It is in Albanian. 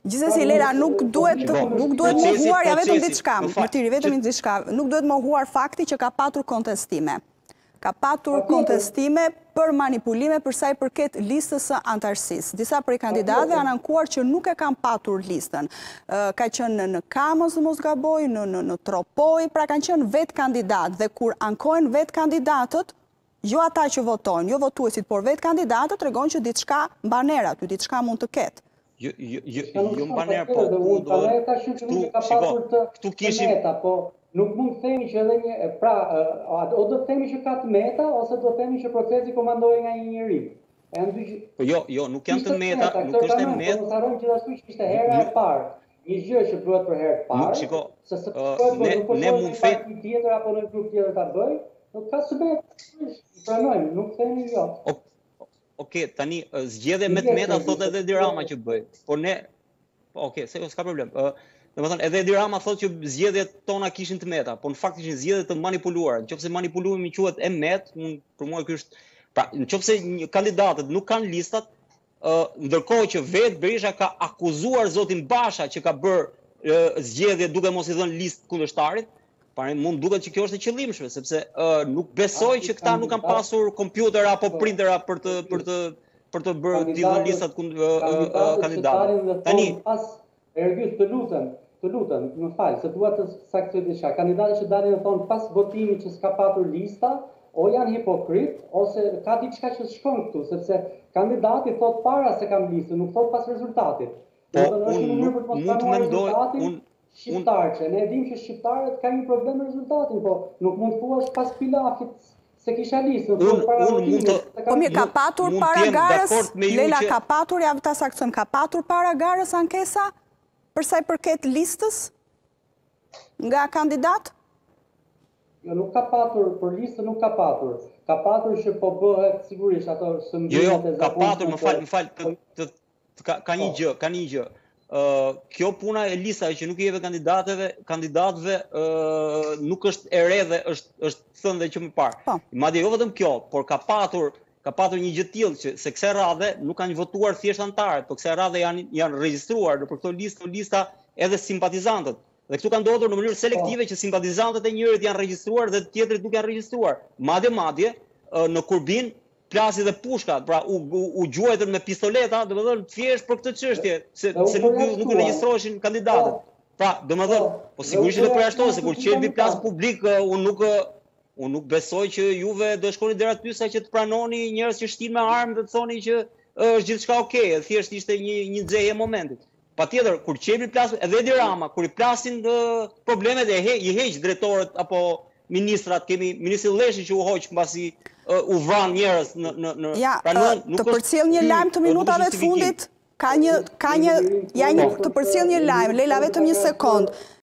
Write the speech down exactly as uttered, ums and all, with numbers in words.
Gjithsesi Lela nuk duhet nuk duhet mohuar ja vetëm diçka, Martiri, vetëm diçka, nuk duhet mohuar fakti që ka patur kontestime. Ka patur kontestime për manipulime për sa i përket listës së antarësisë. Disa prej kandidatëve kanë ankuar që nuk e kanë patur listën. Ka qenë në Kamës, mos gaboj, në në në Tropoj, pra kanë qenë vetë kandidatë dhe kur ankojnë vetë kandidatët, jo ata që votojnë, jo votuesit, por vetë kandidatët tregojnë që diçka mban erë aty, diçka mund të ketë. Jo, jo, jo, jo mban erë, po këtu kishim nuk mund të themi që edhe një, pra, o do të themi që ka të meta, ose do të themi që procesi komandohet nga një njeri. Po jo, jo, nuk janë të meta, nuk është e meta. Mos harrojmë gjithashtu që ishte hera e parë. Një gjë që bëhet për herë të parë, shiko, se se nuk ne mund të themi tjetër apo në grup tjetër ta bëj, nuk ka së metë, pranojmë, nuk themi jo. Oke, tani zgjedhje me të meta thotë edhe Dirama që bëj. Por ne, oke, s'ka problem. Dhe më thënë, edhe Edi Rama thotë që zgjedhjet tona kishin të meta, por në fakt ishin zgjedhjet të manipuluara. Nëse manipulimi quhet e met, për mua ky është, pra, nëse kandidatët nuk kanë listat, ndërkohë që vetë Berisha ka akuzuar zotin Basha që ka bërë zgjedhje duke mos i dhënë listë kundërshtarit, para mund duket që kjo është e qëllimshme, sepse nuk besoj që këta nuk kanë pasur kompjutera apo printera për të për të për të bërë të dhënë listat kandidatëve. Tani Ergjys, të lutem, të lutem, më falë, se dua të saktoj diçka. Kandidatët që dalin e thonë pas votimit që s'ka patur lista, o janë hipokrit, ose ka diçka që shkon këtu, sepse kandidati thot para se kam listën, nuk thot pas rezultatit. Po, unë mund të mendoj, unë shqiptarë që ne dim që shqiptarët ka një problem me rezultatin, po nuk mund thuash pas pilafit se kisha listën. Po mirë, ka patur para garës, Lela, ka patur, ja ta saktojmë, ka patur para garës ankesa? Përsa i përket listës nga kandidat? Jo, nuk ka patur, për listën nuk ka patur. Ka patur që po bëhet sigurisht ato shëmbimet e zakonshme. Jo, jo, ka patur, më fal, më fal, ka një gjë, ka një gjë. Kjo puna e listave që nuk i jepet kandidatëve, kandidatëve nuk është e re dhe është është thënë dhe që më parë. Madje jo vetëm kjo, por ka patur Ka patur një gjë tillë që se kësaj radhe nuk kanë votuar thjesht antarët, por kësaj radhe janë janë regjistruar në për këto listë, lista edhe simpatizantët. Dhe këtu ka ndodhur në mënyrë selektive që simpatizantët e njërit janë regjistruar dhe të tjetrit nuk janë regjistruar. Madje madje në Kurbin plasi dhe pushkat, pra u u gjuajtën me pistoleta, domethënë thjesht për këtë çështje, se se nuk nuk regjistroheshin kandidatët. Pra, domethënë, po sigurisht do përjashtohet se kur qelbi plas publik, unë nuk Unë nuk besoj që juve do shkoni deri aty sa që të pranoni njerëz që shtin me armë dhe të thoni që është gjithçka okay, thjesht ishte një një nxehje e momentit. Patjetër, kur qepi plas edhe Edi Rama, kur i plasin problemet e he, i heq drejtorët apo ministrat, kemi ministrin Lleshi që u hoq mbasi u vran njerëz në në në ja, pranon, nuk të përcjell një lajm të minutave të fundit, ka një ka një ja një të përcjell një lajm, Lela vetëm një sekond.